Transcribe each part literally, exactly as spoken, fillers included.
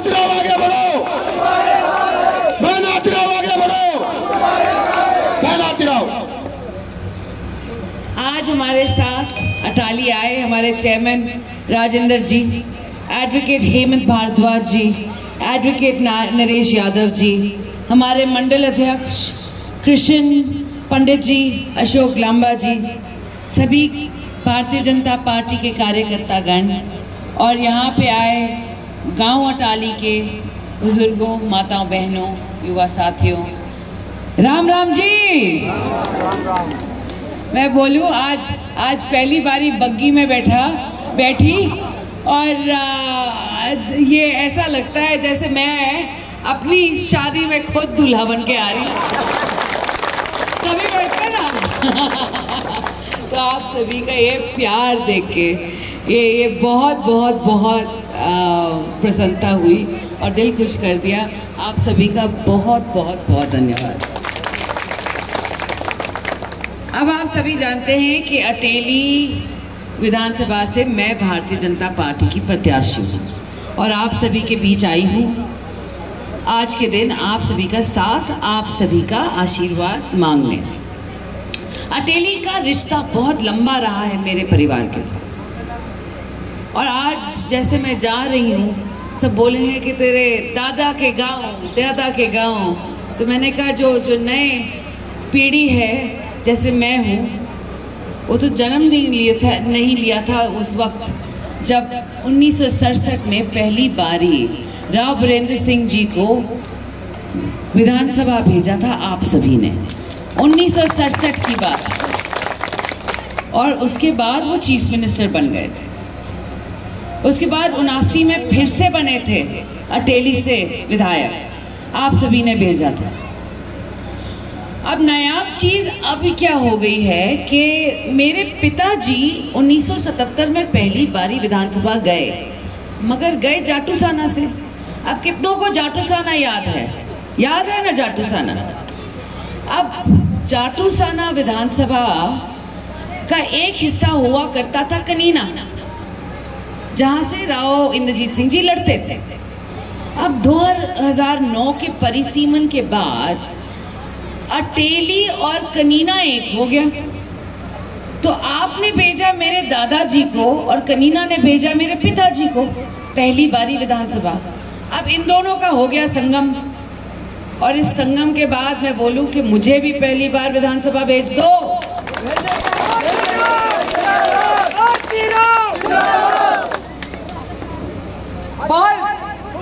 नाथराव आगे बढ़ो, मैं नाथराव आगे बढ़ो, मैं नाथराव। आज हमारे साथ अटाली आए हमारे chairman Rajendra ji, advocate Hemant Bhardwaj ji, advocate Naresh Yadav ji, हमारे मंडल अध्यक्ष कृष्ण पंडित जी, अशोक लांबा जी, सभी भारतीय जनता पार्टी के कार्यकर्तागण और यहाँ पे आए गांव अटाली के बुजुर्गों, माताओं, बहनों, युवा साथियों, राम राम जी। मैं बोलूँ आज आज पहली बारी बग्गी में बैठा बैठी और आ, ये ऐसा लगता है जैसे मैं अपनी शादी में खुद दूल्हा बन के आ रही हूँ। कभी बैठते ना तो आप सभी का ये प्यार देख के ये ये बहुत बहुत बहुत प्रसन्नता हुई और दिल खुश कर दिया। आप सभी का बहुत बहुत बहुत धन्यवाद। अब आप सभी जानते हैं कि अटेली विधानसभा से मैं भारतीय जनता पार्टी की प्रत्याशी हूँ और आप सभी के बीच आई हूँ आज के दिन आप सभी का साथ, आप सभी का आशीर्वाद मांगने। अटेली का रिश्ता बहुत लंबा रहा है मेरे परिवार के साथ और आज जैसे मैं जा रही हूँ सब बोले हैं कि तेरे दादा के गांव, दादा के गांव, तो मैंने कहा जो जो नए पीढ़ी है जैसे मैं हूँ वो तो जन्म नहीं लिया था नहीं लिया था उस वक्त जब उन्नीस सौ सड़सठ में पहली बारी राव बीरेंद्र सिंह जी को विधानसभा भेजा था आप सभी ने, उन्नीस सौ सड़सठ की बात। और उसके बाद वो चीफ मिनिस्टर बन गए थे। उसके बाद उनासी में फिर से बने थे अटेली से विधायक, आप सभी ने भेजा था। अब नायाब चीज अभी क्या हो गई है कि मेरे पिताजी उन्नीस सौ सतहत्तर में पहली बारी विधानसभा गए, मगर गए जाटूसाना से। अब कितनों को जाटूसाना याद है? याद है ना जाटूसाना? अब जाटूसाना विधानसभा का एक हिस्सा हुआ करता था कनीना, जहां से राव इंद्रजीत सिंह जी लड़ते थे। अब दो हज़ार नौ के परिसीमन के बाद अटेली और कनीना एक हो गया, तो आपने भेजा मेरे दादाजी को और कनीना ने भेजा मेरे पिताजी को पहली बारी विधानसभा। अब इन दोनों का हो गया संगम और इस संगम के बाद मैं बोलूं कि मुझे भी पहली बार विधानसभा भेज दो। बहुत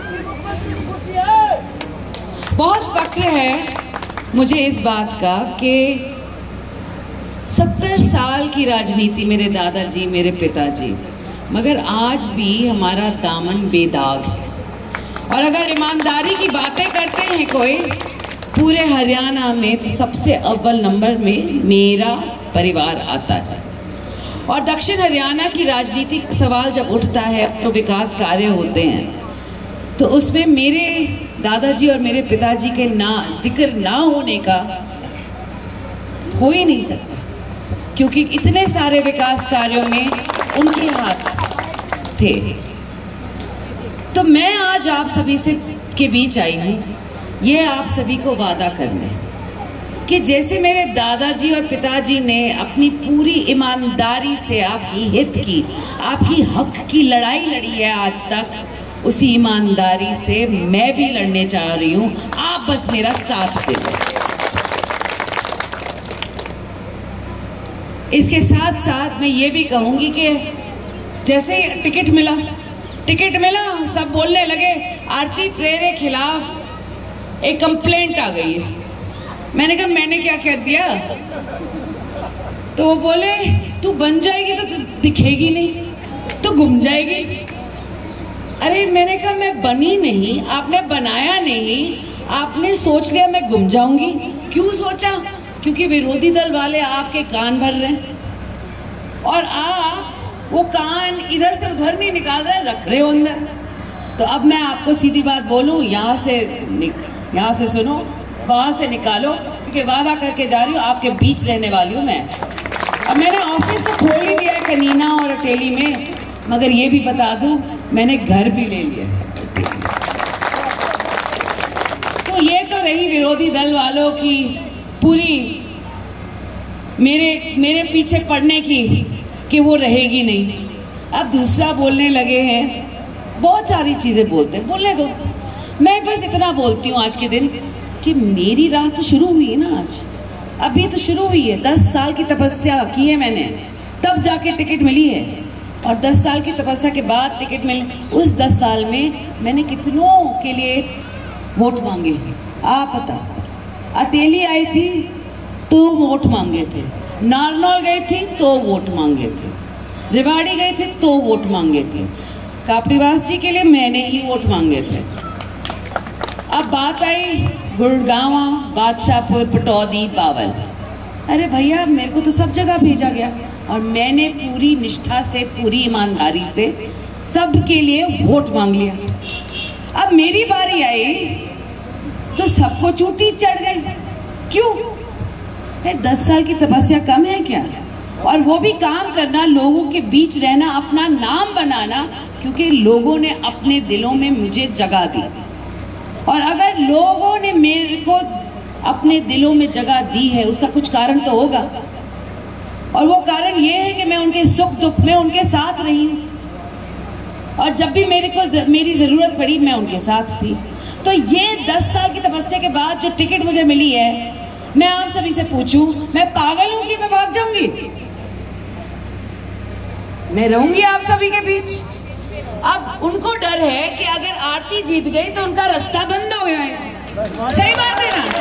बहुत फक्र है मुझे इस बात का कि सत्तर साल की राजनीति मेरे दादाजी, मेरे पिताजी, मगर आज भी हमारा दामन बेदाग है। और अगर ईमानदारी की बातें करते हैं कोई पूरे हरियाणा में तो सबसे अव्वल नंबर में मेरा परिवार आता है। और दक्षिण हरियाणा की राजनीति का सवाल जब उठता है तो विकास कार्य होते हैं तो उसमें मेरे दादाजी और मेरे पिताजी के ना जिक्र ना होने का हो ही नहीं सकता, क्योंकि इतने सारे विकास कार्यों में उनके हाथ थे। तो मैं आज आप सभी से के बीच आई हूँ ये आप सभी को वादा करने कि जैसे मेरे दादाजी और पिताजी ने अपनी पूरी ईमानदारी से आपकी हित की, आपकी हक की लड़ाई लड़ी है आज तक, उसी ईमानदारी से मैं भी लड़ने चाह रही हूँ। आप बस मेरा साथ दे दो। इसके साथ साथ मैं ये भी कहूँगी कि जैसे टिकट मिला टिकट मिला सब बोलने लगे आरती तेरे खिलाफ एक कंप्लेंट आ गई है। मैंने कहा मैंने क्या कर दिया? तो वो बोले तू बन जाएगी तो दिखेगी नहीं, तो गुम जाएगी। अरे मैंने कहा मैं बनी नहीं, आपने बनाया नहीं, आपने सोच लिया मैं गुम जाऊंगी। क्यों सोचा? क्योंकि विरोधी दल वाले आपके कान भर रहे हैं और आप वो कान इधर से उधर नहीं निकाल रहे, रख रहे हो अंदर। तो अब मैं आपको सीधी बात बोलूं, यहाँ से यहाँ से सुनो, वहां से निकालो, क्योंकि वादा करके जा रही हूँ आपके बीच रहने वाली हूँ मैं। अब मैंने ऑफिस तो खोल ही दिया है कनीना और अटेली में, मगर ये भी बता दूं मैंने घर भी ले लिया है। रही विरोधी दल वालों की पूरी मेरे मेरे पीछे पड़ने की कि वो रहेगी नहीं। अब दूसरा बोलने लगे हैं, बहुत सारी चीज़ें बोलते हैं, बोलने दो। मैं बस इतना बोलती हूँ आज के दिन कि मेरी राह तो शुरू हुई है ना, आज अभी तो शुरू हुई है। दस साल की तपस्या की है मैंने, तब जाके टिकट मिली है। और दस साल की तपस्या के बाद टिकट मिले। उस दस साल में मैंने कितनों के लिए वोट मांगे, आप पता। अटेली आई थी तो वोट मांगे थे, नारनौल गई थी तो वोट मांगे थे, रेवाड़ी गए थे तो वोट मांगे थे, कापड़ीवास जी के लिए मैंने ही वोट मांगे थे। अब बात आई गुड़गांव, बादशाहपुर, पटौदी, बावल। अरे भैया मेरे को तो सब जगह भेजा गया और मैंने पूरी निष्ठा से, पूरी ईमानदारी से सबके लिए वोट मांग लिया। अब मेरी बारी आई तो सबको चूटी चढ़ गई। क्यों? दस साल की तपस्या कम है क्या? और वो भी काम करना, लोगों के बीच रहना, अपना नाम बनाना, क्योंकि लोगों ने अपने दिलों में मुझे जगह दी। और अगर लोगों ने मेरे को अपने दिलों में जगह दी है, उसका कुछ कारण तो होगा। और वो कारण ये है कि मैं उनके सुख दुख में उनके साथ रही हूँ और जब भी मेरे को ज, मेरी ज़रूरत पड़ी मैं उनके साथ थी। तो ये दस साल की तपस्या के बाद जो टिकट मुझे मिली है, मैं आप सभी से पूछूं, मैं पागल हूं कि मैं भाग जाऊंगी? मैं रहूंगी आप सभी के बीच। अब उनको डर है कि अगर आरती जीत गई तो उनका रास्ता बंद हो गया है। सही बात है ना?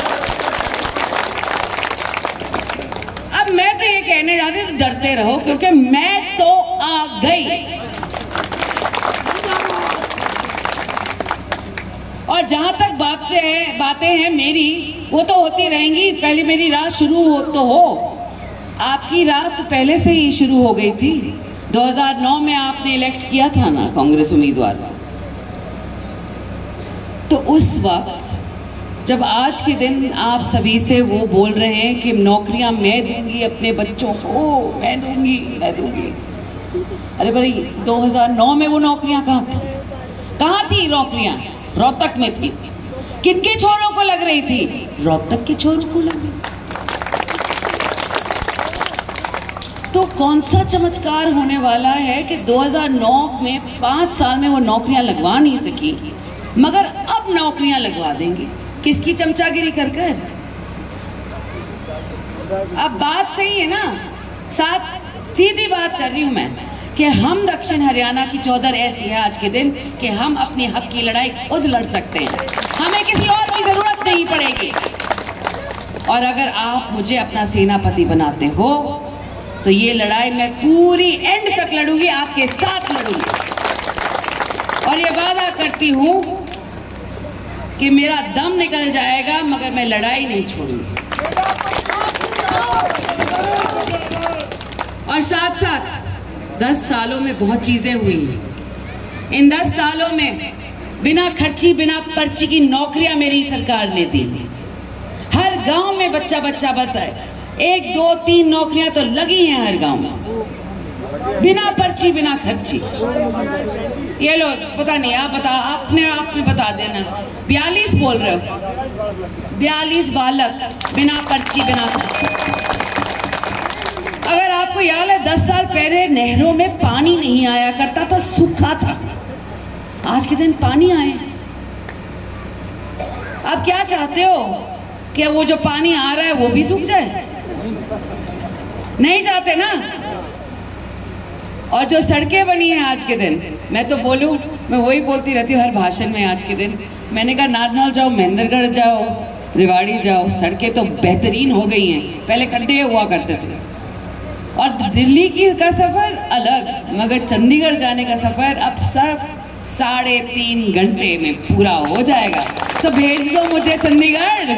अब मैं तो ये कहने जा रही हूँ, डरते रहो, क्योंकि मैं तो आ गई। और जहां तक बातें हैं बातें हैं मेरी, वो तो होती रहेंगी। पहले मेरी राह शुरू हो तो हो, आपकी राह तो पहले से ही शुरू हो गई थी। दो हज़ार नौ में आपने इलेक्ट किया था ना कांग्रेस उम्मीदवार, तो उस वक्त जब आज के दिन आप सभी से वो बोल रहे हैं कि नौकरियां मैं दूंगी अपने बच्चों को, मैं दूंगी मैं दूंगी अरे भाई दो हज़ार नौ में वो नौकरियां कहाँ थी? कहाँ थी नौकरियां? रोहतक में थी। किनके छोरों को लग रही थी? रोहतक के छोरों को लग रही। तो कौन सा चमत्कार होने वाला है कि दो हज़ार नौ में पाँच साल में वो नौकरियां लगवा नहीं सकी, मगर अब नौकरियां लगवा देंगे। किसकी चमचागिरी कर कर? अब बात सही है ना, साथ सीधी बात कर रही हूं मैं कि हम दक्षिण हरियाणा की चौधर ऐसी है आज के दिन कि हम अपनी हक की लड़ाई खुद लड़ सकते हैं, हमें किसी और की जरूरत नहीं पड़ेगी। और अगर आप मुझे अपना सेनापति बनाते हो तो ये लड़ाई मैं पूरी एंड तक लड़ूंगी, आपके साथ लड़ूंगी। और ये वादा करती हूं कि मेरा दम निकल जाएगा मगर मैं लड़ाई नहीं छोड़ूंगी। और साथ साथ दस सालों में बहुत चीजें हुई हैं। इन दस सालों में बिना खर्ची, बिना पर्ची की नौकरियां मेरी सरकार ने दी। हर गांव में बच्चा बच्चा बताए, एक दो तीन नौकरियां तो लगी हैं हर गांव में, बिना पर्ची, बिना खर्ची। ये लो, पता नहीं, आप बता, आपने आपने बता देना। बयालीस बोल रहे हो, बयालीस बालक बिना पर्ची, बिना खर्ची। अगर आपको याद है दस साल पहले नहरों में पानी नहीं आया करता था, सूखा था। आज के दिन पानी आए। अब क्या चाहते हो कि वो जो पानी आ रहा है वो भी सूख जाए? नहीं चाहते ना। और जो सड़कें बनी हैं आज के दिन, मैं तो बोलूं, मैं वही बोलती रहती हूँ हर भाषण में। आज के दिन मैंने कहा नारनौल जाओ, महेंद्रगढ़ जाओ, रेवाड़ी जाओ, सड़कें तो बेहतरीन हो गई हैं, पहले खड्डे हुआ करते थे। और दिल्ली की का सफर अलग, मगर चंडीगढ़ जाने का सफर अब सिर्फ साढ़े तीन घंटे में पूरा हो जाएगा। तो भेज दो मुझे चंडीगढ़।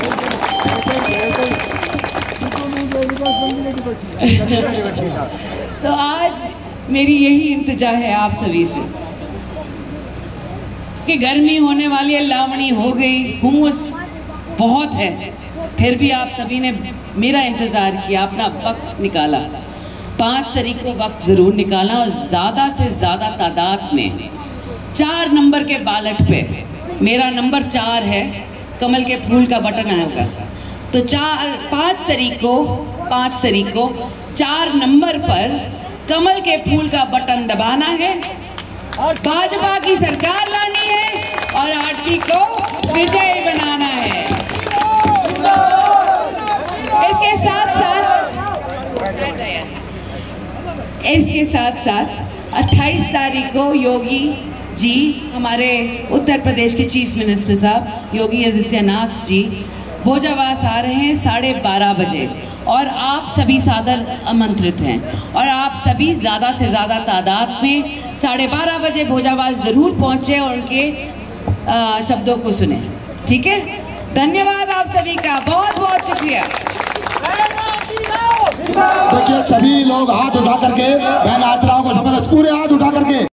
तो आज मेरी यही इंतजा है आप सभी से कि गर्मी होने वाली है, लावणी हो गई, हुमस बहुत है, फिर भी आप सभी ने मेरा इंतजार किया, अपना वक्त निकाला। पाँच तारीख को वक्त जरूर निकाला और ज्यादा से ज्यादा तादाद में चार नंबर के बैलेट पे, मेरा नंबर चार है, कमल के फूल का बटन आएगा। तो चार पाँच तारीख को पाँच तारीख को चार नंबर पर कमल के फूल का बटन दबाना है, भाजपा की सरकार लानी है और आरती को विजय बनाना है। इसके साथ साथ इसके साथ साथ अट्ठाईस तारीख को योगी जी, हमारे उत्तर प्रदेश के चीफ मिनिस्टर साहब योगी आदित्यनाथ जी भोजावास आ रहे हैं साढ़े बारह बजे, और आप सभी सादर आमंत्रित हैं और आप सभी ज़्यादा से ज़्यादा तादाद में साढ़े बारह बजे भोजावास ज़रूर पहुँचे और उनके आ, शब्दों को सुने। ठीक है, धन्यवाद आप सभी का, बहुत बहुत शुक्रिया। देखिए सभी लोग हाथ उठा करके बहन आरती राव को शपथ, पूरे हाथ उठा करके